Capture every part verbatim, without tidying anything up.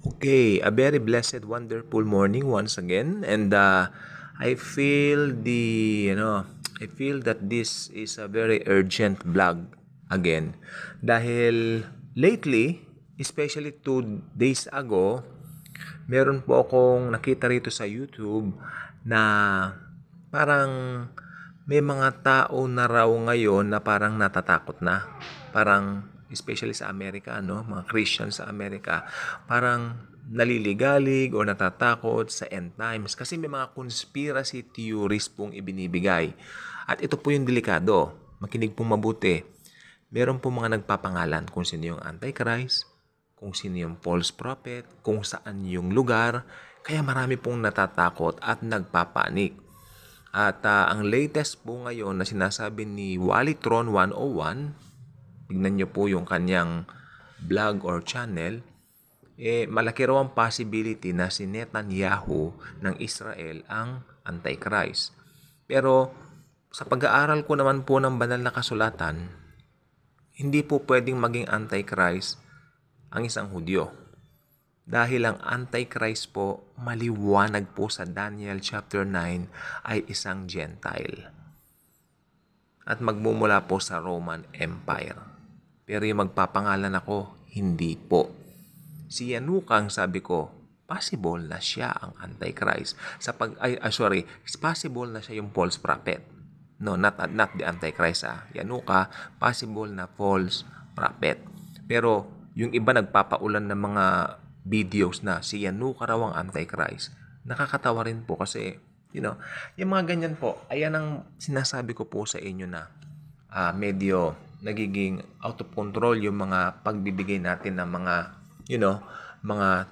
Okay, a very blessed, wonderful morning once again, and uh, I feel the you know I feel that this is a very urgent vlog again, dahil lately, especially two days ago, meron po akong nakita rito sa YouTube na parang may mga tao na raw ngayon na parang natatakot na. Parang, especially sa Amerika, no? Mga Christian sa Amerika, parang naliligalig o natatakot sa end times kasi may mga conspiracy theories pong ibinibigay. At ito po yung delikado. Makinig pong mabuti. Meron po mga nagpapangalan kung sino yung Antichrist, kung sino yung false prophet, kung saan yung lugar. Kaya marami pong natatakot at nagpapanik. At uh, ang latest po ngayon na sinasabi ni Walitron one oh one, tignan nyo po yung kanyang blog or channel, eh, malaki raw ang possibility na si Netanyahu ng Israel ang Antichrist. Pero sa pag-aaral ko naman po ng banal na kasulatan, hindi po pwedeng maging Antichrist ang isang Hudyo. Dahil ang Antichrist po, maliwanag po sa Daniel chapter nine, ay isang Gentile. At magmumula po sa Roman Empire. Pero yung magpapangalan ako, hindi po. Si Yanukang, sabi ko, possible na siya ang Antichrist. Sa pag, ay, ah, sorry, possible na siya yung false prophet. No, not, not the Antichrist. Ah. Yanuka, possible na false prophet. Pero yung iba nagpapaulan ng mga videos na si Yanuka raw ang Antichrist. Nakakatawa rin po kasi, you know, yung mga ganyan po, ayan ang sinasabi ko po sa inyo na uh, medyo nagiging out of control yung mga pagbibigay natin ng mga, you know, mga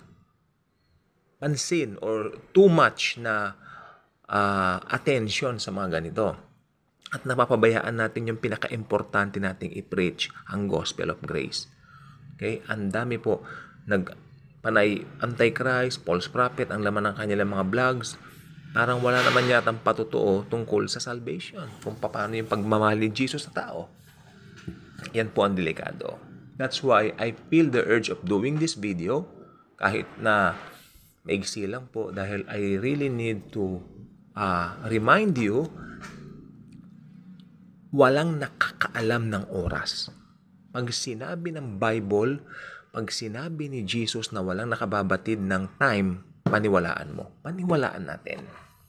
pansin or too much na uh, attention sa mga ganito. At napapabayaan natin yung pinaka-importante nating i-preach, ang gospel of grace. Okay? Ang dami po nag panay Antichrist, false prophet, ang laman ng kanilang mga vlogs. Parang wala naman yatang patutuo tungkol sa salvation. Kung paano yung pagmamahal ni Jesus sa tao. Yan po ang delikado. That's why I feel the urge of doing this video. Kahit na maigsi lang po. Dahil I really need to uh, remind you, walang nakakaalam ng oras. Pag sinabi ng Bible, pag sinabi ni Jesus na walang nakababatid ng time, paniwalaan mo. Paniwalaan natin.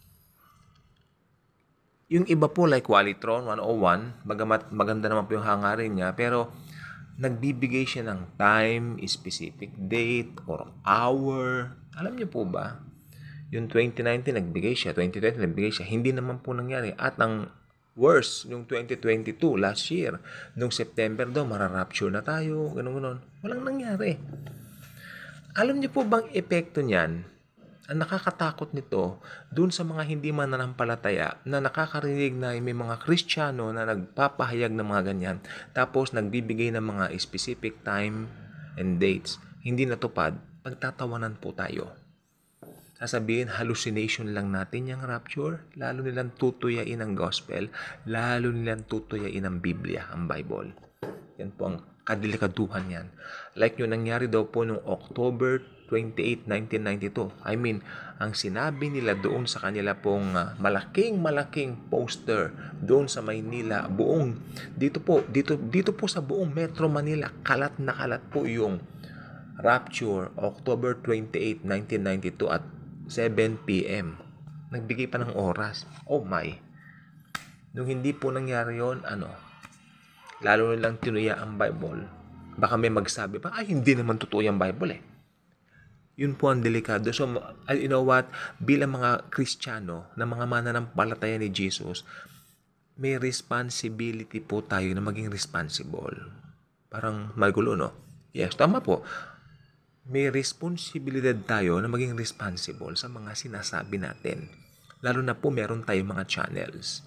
Yung iba po like Walitron one oh one, bagamat maganda naman po yung hangarin niya, pero nagbibigay siya ng time, specific date, or hour. Alam niyo po ba? Yung twenty nineteen nagbigay siya, twenty twenty nagbigay siya. Hindi naman po nangyari. At ang worse, yung twenty twenty-two, last year, nung September daw, mararapture na tayo, gano'n-gano'n. Walang nangyari. Alam niyo po bang epekto niyan? Ang nakakatakot nito, dun sa mga hindi mananampalataya, na nakakarinig na may mga Kristiyano na nagpapahayag ng mga ganyan, tapos nagbibigay ng mga specific time and dates, hindi natupad, pagtatawanan po tayo. Sasabihin, hallucination lang natin yung rapture. Lalo nilang tutuyain ang gospel. Lalo nilang tutuyain ang Biblia, ang Bible. Yan po ang kadelikaduhan yan. Like yung nangyari daw po noong October twenty-eighth, nineteen ninety-two. I mean, ang sinabi nila doon sa kanila pong uh, malaking-malaking poster doon sa Maynila, buong, dito po, dito, dito po sa buong Metro Manila, kalat na kalat po yung rapture, October twenty-eighth, nineteen ninety-two at seven p.m. Nagbigay pa ng oras. Oh my. Nung hindi po nangyari yon, ano, lalo nilang tinuya ang Bible. Baka may magsabi pa, ay, hindi naman totoo yung Bible eh. Yun po ang delikado. So, you know what? Bilang mga Kristiyano, na mga mananampalataya ni Jesus, may responsibility po tayo na maging responsible. Parang magulo, no? Yes, tama po. May responsibilidad tayo na maging responsible sa mga sinasabi natin. Lalo na po meron tayong mga channels.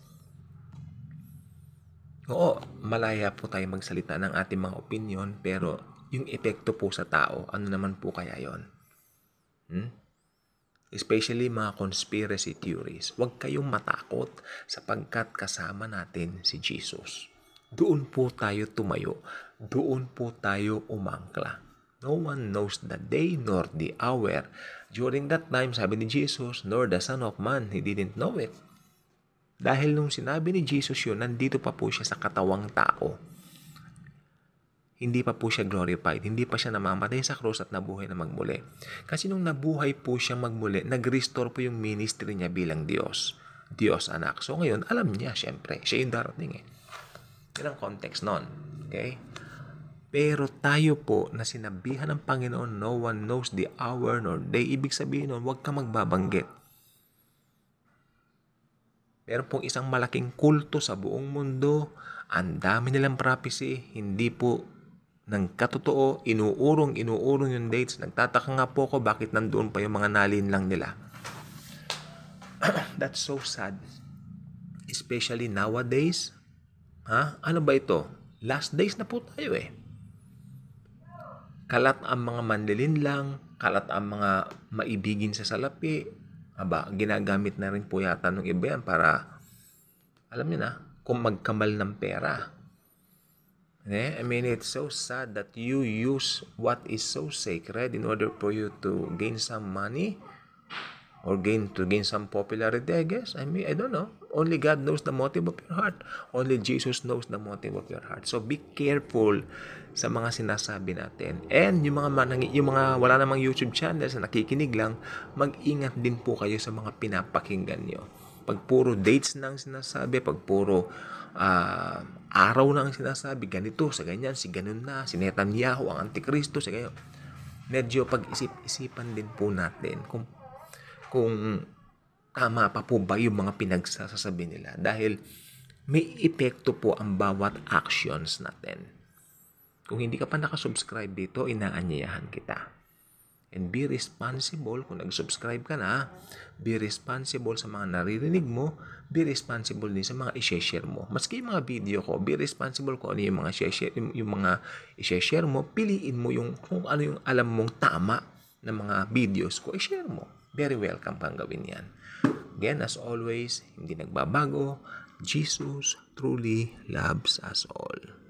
Oo, malaya po tayo magsalita ng ating mga opinion, pero yung epekto po sa tao, ano naman po kaya yon? Hmm? Especially mga conspiracy theories. Huwag kayong matakot sapagkat kasama natin si Jesus. Doon po tayo tumayo. Doon po tayo umangkla. No one knows the day nor the hour. During that time, sabi ni Jesus, nor the Son of Man, he didn't know it. Dahil nung sinabi ni Jesus yun, nandito pa po siya sa katawang tao. Hindi pa po siya glorified. Hindi pa siya namamatay sa krus at nabuhay na magmuli. Kasi nung nabuhay po siya magmuli, nag-restore po yung ministry niya bilang Diyos. Diyos anak. So ngayon, alam niya, syempre. Siya yung darating eh. Yan ang context nun. Okay? Pero tayo po na sinabihan ng Panginoon, no one knows the hour nor day. Ibig sabihin nun, huwag ka magbabanggit. Meron pong isang malaking kulto sa buong mundo. Ang dami nilang prophecy. Hindi po ng katotoo. Inuurong, inuurong yung dates. Nagtataka nga po ko bakit nandoon pa yung mga nalin lang nila. That's so sad. Especially nowadays. Ha? Ano ba ito? Last days na po tayo eh. Kalat ang mga mandilin lang, kalat ang mga maibigin sa salapi. Aba, ginagamit na rin po yata ng iba yan para, alam niyo na, kung magkamal ng pera. Eh? I mean, it's so sad that you use what is so sacred in order for you to gain some money or gain to gain some popularity, I guess. I mean, I don't know. Only God knows the motive of your heart. Only Jesus knows the motive of your heart. So be careful sa mga sinasabi natin. And yung mga manang, yung mga wala namang YouTube channels na nakikinig lang, mag-ingat din po kayo sa mga pinapakinggan nyo. Pag puro dates nang sinasabi, pag puro uh, araw nang sinasabi, ganito, sa ganyan, si ganun na, si Netanyahu, ang Antikristo, sa ganyan. Medyo pag-isip-isipan din po natin kung kung tama pa po ba yung mga pinagsasabi nila. Dahil may epekto po ang bawat actions natin. Kung hindi ka pa nakasubscribe dito, inaanyayahan kita. And be responsible kung nag-subscribe ka na. Be responsible sa mga naririnig mo. Be responsible din sa mga i-share mo. Maski yung mga video ko, be responsible kung ano yung mga i-share, yung, yung mga i-share mo. Piliin mo yung kung ano yung alam mong tama na mga videos ko, i-share mo. Very welcome pang gawin yan. Again, as always, hindi nagbabago. Jesus truly loves us all.